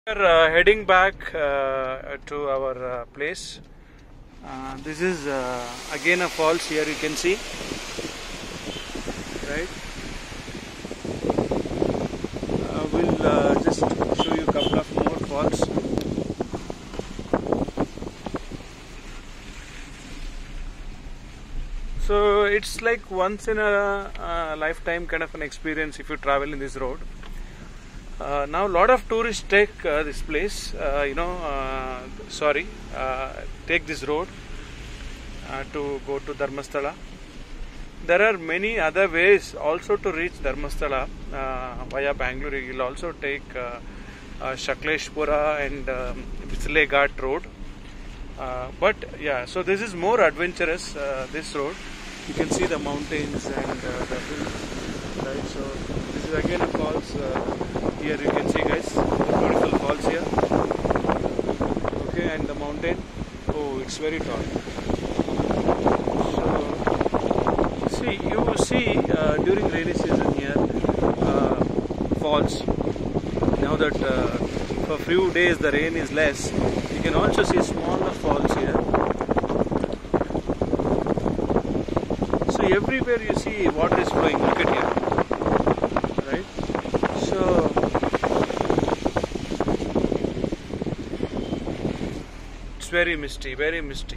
We are heading back to our place. This is again a falls here, you can see, right? We'll just show you a couple of more falls. So it's like once in a lifetime kind of an experience if you travel in this road. Now a lot of tourists take this place, take this road to go to Dharmasthala. There are many other ways also to reach Dharmasthala via Bangalore. You will also take Shakleshpura and Bisle Ghat road. But yeah, so this is more adventurous, this road. You can see the mountains and the hills, right? So this is again a falls. Here you can see, guys, beautiful falls here. Okay, and the mountain. Oh, it's very tall. So you see during rainy season here falls. Now that for a few days the rain is less, you can also see smaller falls here. So everywhere you see water is flowing. Look at here, right? So it's very misty, very misty.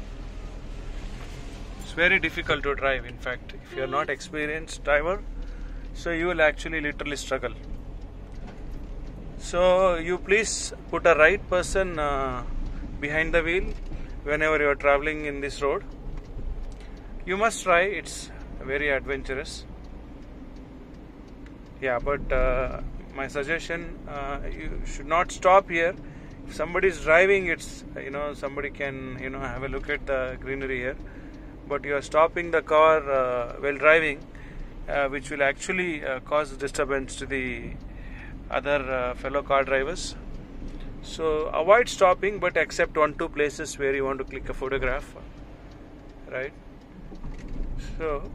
It's very difficult to drive. In fact, if you are not experienced driver, so you will actually literally struggle. So you please put a right person behind the wheel whenever you are traveling in this road. You must try. It's very adventurous. Yeah, but my suggestion, you should not stop here. If somebody is driving, it's somebody can have a look at the greenery here. But you are stopping the car while driving, which will actually cause disturbance to the other fellow car drivers. So avoid stopping, but except 1-2 places where you want to click a photograph, right? So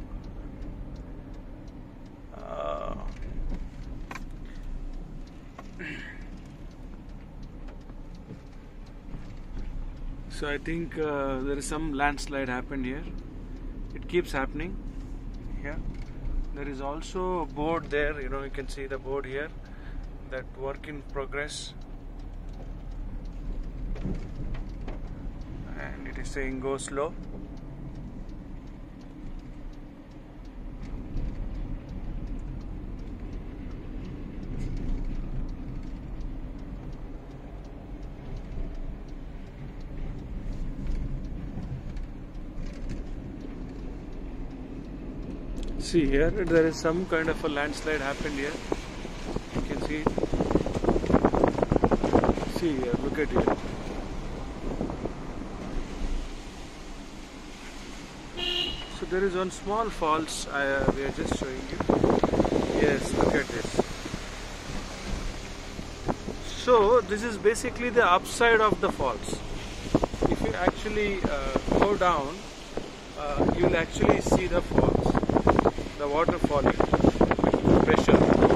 so I think there is some landslide happened here. It keeps happening. Yeah, there is also a board there. You can see the board here, that work in progress, and it is saying go slow. See here, there is some kind of a landslide happened here. You can see it. See here, look at here. So there is one small falls we are just showing you. Yes, look at this. So this is basically the upside of the falls. If you actually go down, you will actually see the falls. The water falling, pressure.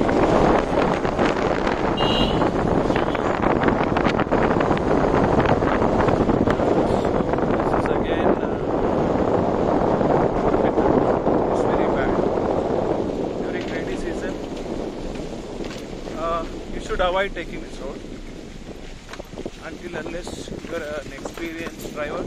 So this is again it's very bad. During rainy season, you should avoid taking this road unless you are an experienced driver.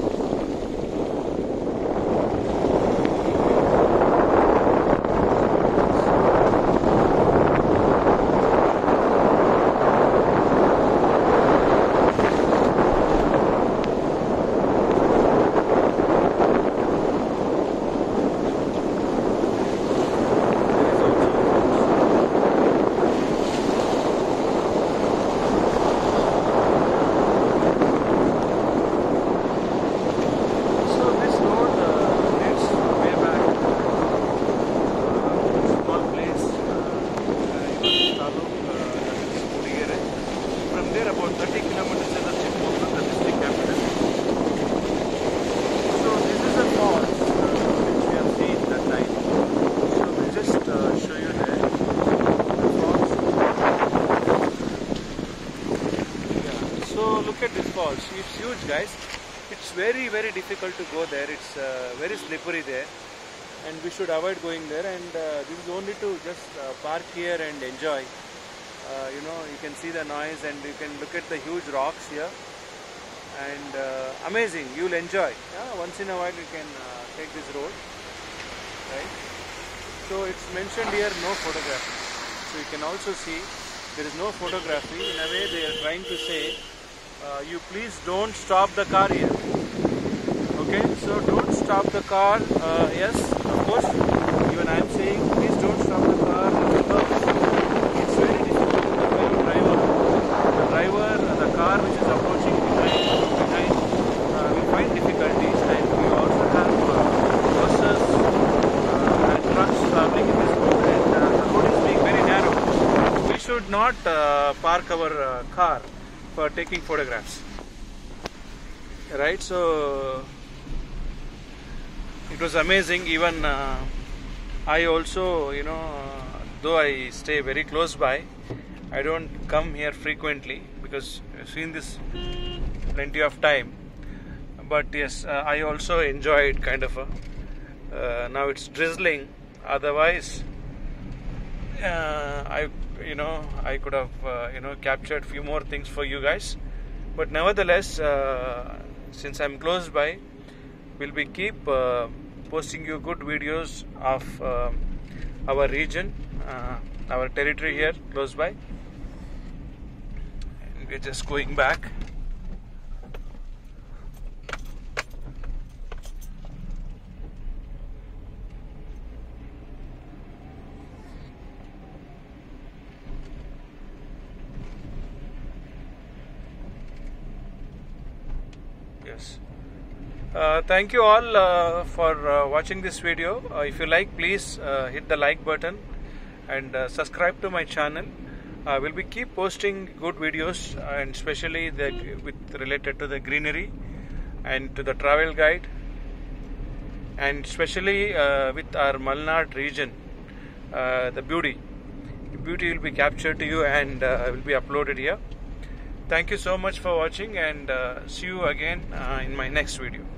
About 30 kilometers is the Chikmagalur, the district capital. So this is a falls which we have seen that night. So we'll just show you there the falls. So look at this falls. It's huge, guys. It's very, very difficult to go there. It's very slippery there, and we should avoid going there. And this is only to just park here and enjoy. You know, you can see the noise, and you can look at the huge rocks here. And amazing, you'll enjoy. Once in a while you can take this road, right? So it's mentioned here no photography. So you can also see there is no photography. In a way they are trying to say you please don't stop the car here. Okay, so don't stop the car. Yes, of course, even I am saying please don't stop the car because it's very difficult for the fellow driver. The driver, the car which is approaching behind will find difficulties, and we also have buses and trucks traveling in this road, and the road is being very narrow. We should not park our car for taking photographs, right? So it was amazing. Even I also, you know, though I stay very close by, I don't come here frequently because I've seen this plenty of time. But yes, I also enjoyed kind of a. Now it's drizzling. Otherwise, I could have captured few more things for you guys. But nevertheless, since I'm close by, we'll be keep posting you good videos of our region, our territory here close by. And we're just going back. Yes. Thank you all for watching this video. If you like, please hit the like button and subscribe to my channel. We'll be keep posting good videos, and especially related to the greenery and to the travel guide, and especially with our Malnad region, the beauty will be captured to you and will be uploaded here. Thank you so much for watching, and see you again in my next video.